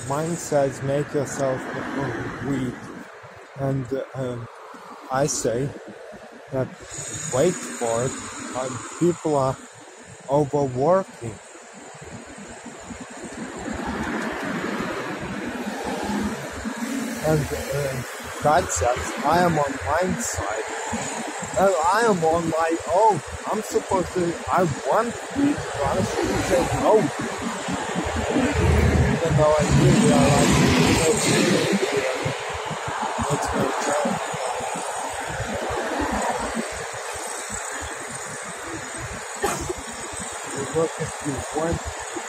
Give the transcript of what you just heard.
mine says make yourself weak, and I say that wait for it, people are overworking. And God says, I am on mine side. And I am on my own. I'm supposed to, I want to be, but I shouldn't say no. Even though I really are like, it's my job. You look if you want